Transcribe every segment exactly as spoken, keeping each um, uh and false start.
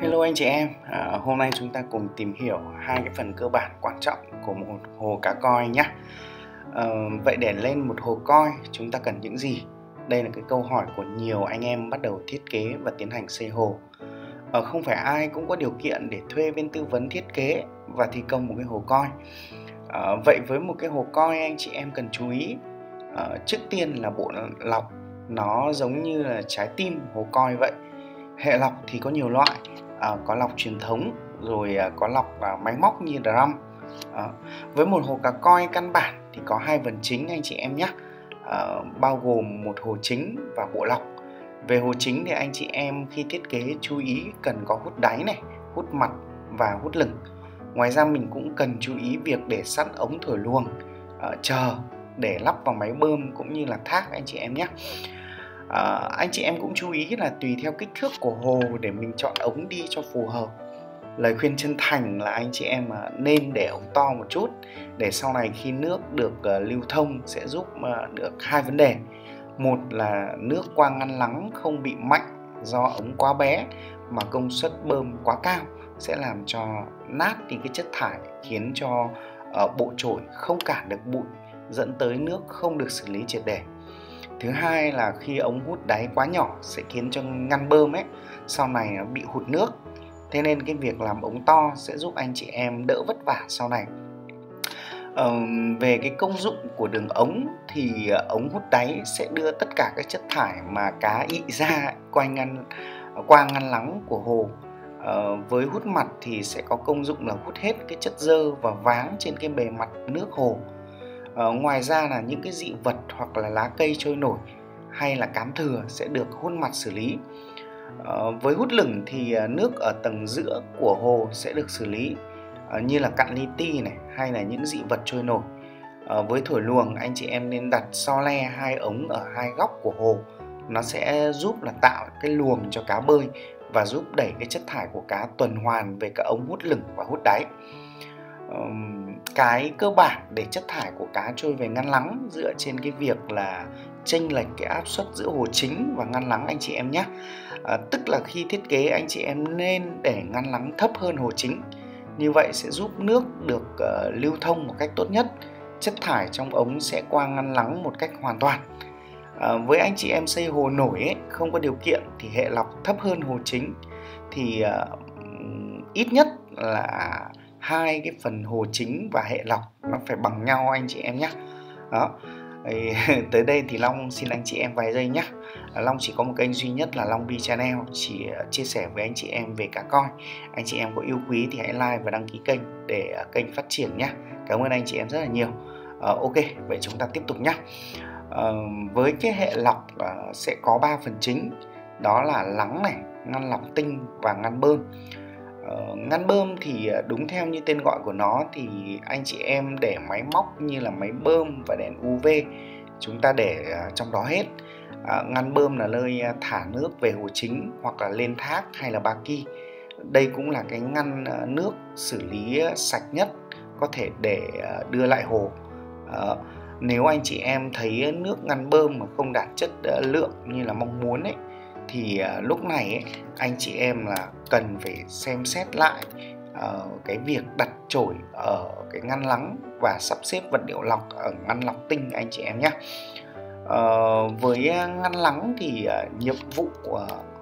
Hello anh chị em, à, hôm nay chúng ta cùng tìm hiểu hai cái phần cơ bản quan trọng của một hồ cá koi nhé. À, vậy để lên một hồ koi chúng ta cần những gì? Đây là cái câu hỏi của nhiều anh em bắt đầu thiết kế và tiến hành xây hồ. À, không phải ai cũng có điều kiện để thuê bên tư vấn thiết kế và thi công một cái hồ koi. À, vậy với một cái hồ koi anh chị em cần chú ý. À, trước tiên là bộ lọc, nó giống như là trái tim hồ koi vậy. Hệ lọc thì có nhiều loại, à, có lọc truyền thống, rồi à, có lọc à, máy móc như drum. À, với một hồ cá koi căn bản thì có hai phần chính anh chị em nhé, à, bao gồm một hồ chính và bộ lọc. Về hồ chính thì anh chị em khi thiết kế chú ý cần có hút đáy này, hút mặt và hút lửng. Ngoài ra mình cũng cần chú ý việc để sẵn ống thổi luồng, à, chờ để lắp vào máy bơm cũng như là thác anh chị em nhé. À, anh chị em cũng chú ý là tùy theo kích thước của hồ để mình chọn ống đi cho phù hợp. Lời khuyên chân thành là anh chị em nên để ống to một chút, để sau này khi nước được uh, lưu thông sẽ giúp uh, được hai vấn đề. Một là nước qua ngăn lắng không bị mạnh do ống quá bé mà công suất bơm quá cao sẽ làm cho nát đi cái chất thải, khiến cho uh, bộ chổi không cản được bụi, dẫn tới nước không được xử lý triệt để. Thứ hai là khi ống hút đáy quá nhỏ sẽ khiến cho ngăn bơm ấy sau này nó bị hụt nước. Thế nên cái việc làm ống to sẽ giúp anh chị em đỡ vất vả sau này. Ờ, về cái công dụng của đường ống thì ống hút đáy sẽ đưa tất cả các chất thải mà cá ị ra qua ngăn qua ngăn lắng của hồ. Ờ, với hút mặt thì sẽ có công dụng là hút hết cái chất dơ và váng trên cái bề mặt nước hồ. Ờ, ngoài ra là những cái dị vật hoặc là lá cây trôi nổi hay là cám thừa sẽ được hút mặt xử lý. Ờ, với hút lửng thì nước ở tầng giữa của hồ sẽ được xử lý, ờ, như là cặn li ti này hay là những dị vật trôi nổi. Ờ, với thổi luồng anh chị em nên đặt so le hai ống ở hai góc của hồ, nó sẽ giúp là tạo cái luồng cho cá bơi và giúp đẩy cái chất thải của cá tuần hoàn về các ống hút lửng và hút đáy. Cái cơ bản để chất thải của cá trôi về ngăn lắng dựa trên cái việc là chênh lệch cái áp suất giữa hồ chính và ngăn lắng anh chị em nhé. À, tức là khi thiết kế anh chị em nên để ngăn lắng thấp hơn hồ chính, như vậy sẽ giúp nước được uh, lưu thông một cách tốt nhất. Chất thải trong ống sẽ qua ngăn lắng một cách hoàn toàn. À, với anh chị em xây hồ nổi ấy, không có điều kiện thì hệ lọc thấp hơn hồ chính thì uh, ít nhất là hai cái phần hồ chính và hệ lọc nó phải bằng nhau anh chị em nhé. Đó. Tới đây thì Long xin anh chị em vài giây nhé. Long chỉ có một kênh duy nhất là Long Bee Channel, chỉ chia sẻ với anh chị em về cá koi. Anh chị em có yêu quý thì hãy like và đăng ký kênh để kênh phát triển nhé. Cảm ơn anh chị em rất là nhiều. À, ok, vậy chúng ta tiếp tục nhé. À, với cái hệ lọc à, sẽ có ba phần chính, đó là lắng này, ngăn lọc tinh và ngăn bơm. Uh, ngăn bơm thì đúng theo như tên gọi của nó thì anh chị em để máy móc như là máy bơm và đèn u vê chúng ta để uh, trong đó hết. Uh, ngăn bơm là nơi uh, thả nước về hồ chính hoặc là lên thác hay là ba ki. Đây cũng là cái ngăn uh, nước xử lý uh, sạch nhất có thể để uh, đưa lại hồ. Uh, nếu anh chị em thấy nước ngăn bơm mà không đạt chất uh, lượng như là mong muốn ấy, thì uh, lúc này ấy, anh chị em là cần phải xem xét lại uh, cái việc đặt chổi ở cái ngăn lắng và sắp xếp vật liệu lọc ở ngăn lọc tinh anh chị em nhé. Uh, với ngăn lắng thì uh, nhiệm vụ uh,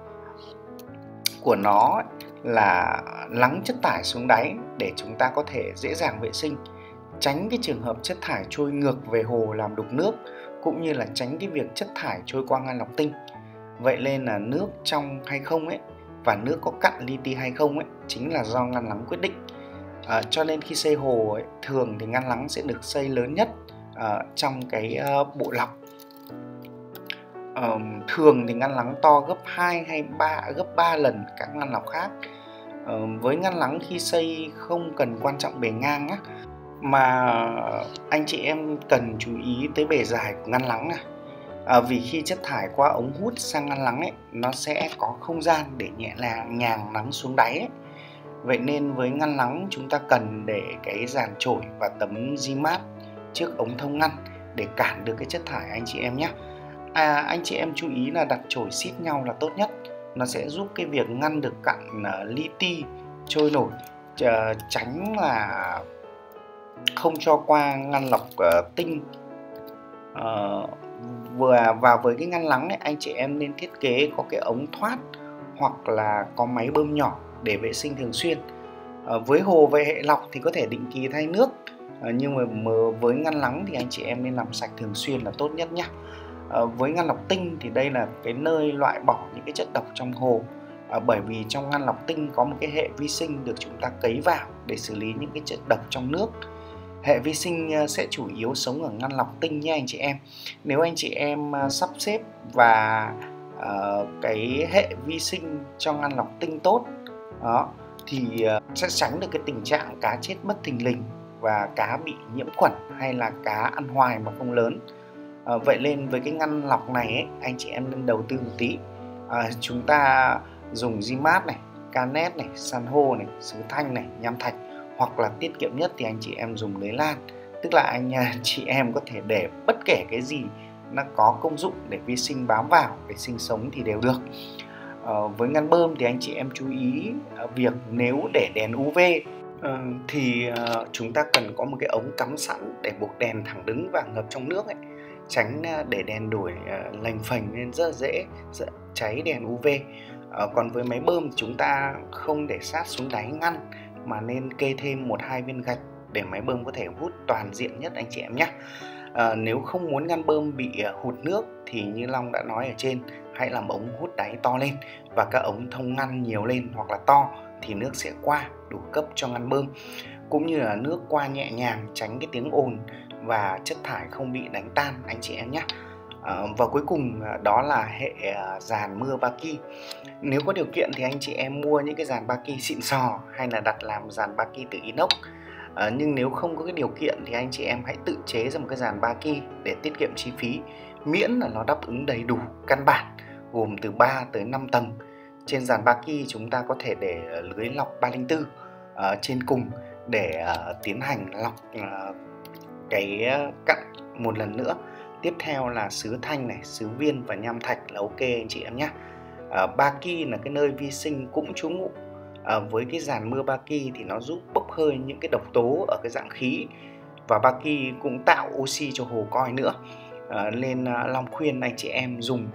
của nó là lắng chất thải xuống đáy để chúng ta có thể dễ dàng vệ sinh, tránh cái trường hợp chất thải trôi ngược về hồ làm đục nước, cũng như là tránh cái việc chất thải trôi qua ngăn lọc tinh. Vậy nên là nước trong hay không ấy và nước có cặn li ti hay không ấy chính là do ngăn lắng quyết định. À, cho nên khi xây hồ ấy, thường thì ngăn lắng sẽ được xây lớn nhất à, trong cái uh, bộ lọc. À, thường thì ngăn lắng to gấp hai hay ba gấp ba lần các ngăn lọc khác. À, với ngăn lắng khi xây không cần quan trọng bề ngang á, mà anh chị em cần chú ý tới bề dài của ngăn lắng này. À, vì khi chất thải qua ống hút sang ngăn lắng ấy, nó sẽ có không gian để nhẹ nhàng nhàng lắng xuống đáy ấy. Vậy nên với ngăn lắng chúng ta cần để cái dàn chổi và tấm di mát trước ống thông ngăn để cản được cái chất thải anh chị em nhé. À, anh chị em chú ý là đặt chổi xít nhau là tốt nhất. nó sẽ giúp cái việc ngăn được cặn uh, li ti trôi nổi, uh, tránh là không cho qua ngăn lọc uh, tinh. Uh, vừa và với cái ngăn lắng ấy, anh chị em nên thiết kế có cái ống thoát hoặc là có máy bơm nhỏ để vệ sinh thường xuyên. Uh, với hồ về hệ lọc thì có thể định kỳ thay nước, uh, nhưng mà với ngăn lắng thì anh chị em nên làm sạch thường xuyên là tốt nhất nhé. Uh, với ngăn lọc tinh thì đây là cái nơi loại bỏ những cái chất độc trong hồ, uh, bởi vì trong ngăn lọc tinh có một cái hệ vi sinh được chúng ta cấy vào để xử lý những cái chất độc trong nước. Hệ vi sinh sẽ chủ yếu sống ở ngăn lọc tinh nha anh chị em. Nếu anh chị em sắp xếp và uh, cái hệ vi sinh cho ngăn lọc tinh tốt đó, thì uh, sẽ tránh được cái tình trạng cá chết bất thình lình và cá bị nhiễm khuẩn hay là cá ăn hoài mà không lớn. Uh, vậy nên với cái ngăn lọc này ấy, anh chị em nên đầu tư một tí. Uh, chúng ta dùng Zimat này, Canet này, san hô này, sứ thanh này, nham thạch, hoặc là tiết kiệm nhất thì anh chị em dùng lưới lan, tức là anh chị em có thể để bất kể cái gì nó có công dụng để vi sinh bám vào để sinh sống thì đều được. Ờ, với ngăn bơm thì anh chị em chú ý việc nếu để đèn u vê uh, thì uh, chúng ta cần có một cái ống cắm sẵn để buộc đèn thẳng đứng và ngập trong nước ấy, tránh uh, để đèn đổi uh, lành phành nên rất là dễ, dễ cháy đèn u vê. Uh, còn với máy bơm thì chúng ta không để sát xuống đáy ngăn mà nên kê thêm một hai viên gạch để máy bơm có thể hút toàn diện nhất anh chị em nhé. À, nếu không muốn ngăn bơm bị hụt nước thì như Long đã nói ở trên, hãy làm ống hút đáy to lên và các ống thông ngăn nhiều lên hoặc là to thì nước sẽ qua đủ cấp cho ngăn bơm, cũng như là nước qua nhẹ nhàng, tránh cái tiếng ồn và chất thải không bị đánh tan anh chị em nhé. À, và cuối cùng đó là hệ dàn mưa Baki. Nếu có điều kiện thì anh chị em mua những cái dàn Baki xịn sò hay là đặt làm dàn Baki từ inox. À, nhưng nếu không có cái điều kiện thì anh chị em hãy tự chế ra một cái dàn Baki để tiết kiệm chi phí, miễn là nó đáp ứng đầy đủ căn bản gồm từ ba tới năm tầng. Trên dàn Baki chúng ta có thể để lưới lọc ba không bốn uh, trên cùng để uh, tiến hành lọc uh, cái cặn một lần nữa. Tiếp theo là sứ thanh này, sứ viên và nham thạch là ok anh chị em nhé. À, Baki là cái nơi vi sinh cũng trú ngụ. À, với cái dàn mưa Baki thì nó giúp bốc hơi những cái độc tố ở cái dạng khí, và Baki cũng tạo oxy cho hồ coi nữa. À, nên uh, Long khuyên anh chị em dùng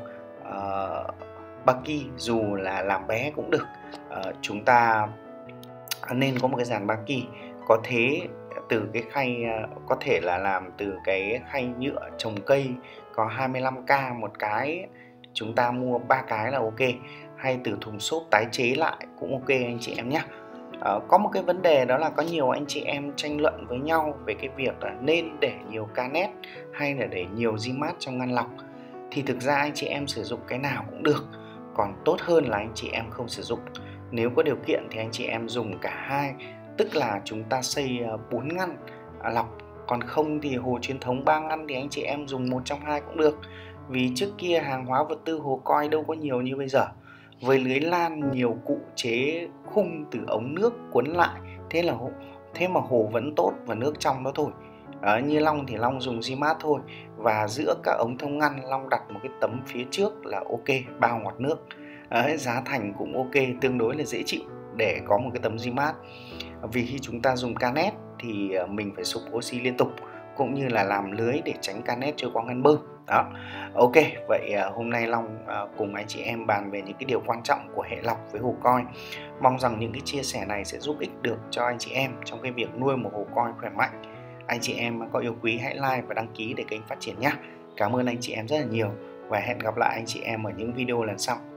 uh, Baki dù là làm bé cũng được. À, chúng ta nên có một cái dàn Baki có thế từ cái khay, có thể là làm từ cái khay nhựa trồng cây có hai mươi lăm k một cái, chúng ta mua ba cái là ok, hay từ thùng xốp tái chế lại cũng ok anh chị em nhé. À, có một cái vấn đề đó là có nhiều anh chị em tranh luận với nhau về cái việc là nên để nhiều Canet hay là để nhiều Zimat trong ngăn lọc. Thì thực ra anh chị em sử dụng cái nào cũng được, còn tốt hơn là anh chị em không sử dụng. Nếu có điều kiện thì anh chị em dùng cả hai, tức là chúng ta xây bốn ngăn lọc, còn không thì hồ truyền thống ba ngăn thì anh chị em dùng một trong hai cũng được. Vì trước kia hàng hóa vật tư hồ coi đâu có nhiều như bây giờ. Với lưới lan nhiều cụ chế khung từ ống nước cuốn lại, thế là thế mà hồ vẫn tốt và nước trong đó thôi. À, như Long thì Long dùng Zimat thôi, và giữa các ống thông ngăn Long đặt một cái tấm phía trước là ok, bao ngọt nước. À, giá thành cũng ok, tương đối là dễ chịu để có một cái tấm Zimat. Vì khi chúng ta dùng Canet thì mình phải sục oxy liên tục, cũng như là làm lưới để tránh Canet trôi qua ngăn bơm. Đó. Ok, vậy hôm nay Long cùng anh chị em bàn về những cái điều quan trọng của hệ lọc với hồ coi. Mong rằng những cái chia sẻ này sẽ giúp ích được cho anh chị em trong cái việc nuôi một hồ coi khỏe mạnh. Anh chị em có yêu quý hãy like và đăng ký để kênh phát triển nhé. Cảm ơn anh chị em rất là nhiều và hẹn gặp lại anh chị em ở những video lần sau.